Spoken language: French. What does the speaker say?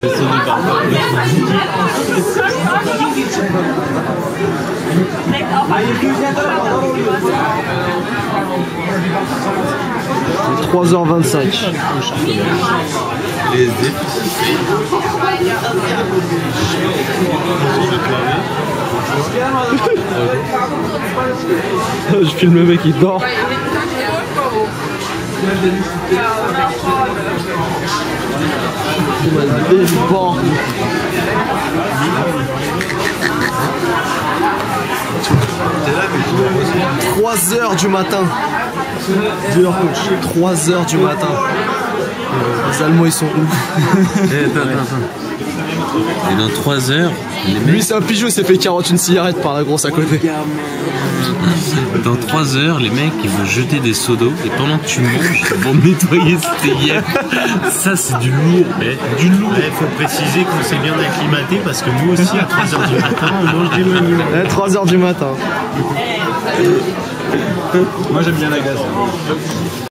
3h25. Les SD. Je filme le mec, il dort. Bon. 3h du matin. 3h du matin. Les Allemands ils sont où? Et dans 3 heures, les mecs... Lui c'est un pigeon, il s'est fait 41 cigarettes par la grosse à côté. Dans 3 heures, les mecs ils vont jeter des seaux d'eau et pendant que tu manges, ils vont nettoyer cette yep. Ça c'est du lourd, mais du lourd. Il faut préciser qu'on s'est bien acclimaté parce que nous aussi à 3h du matin on mange des menus. 3h du matin. Moi j'aime bien la gaz.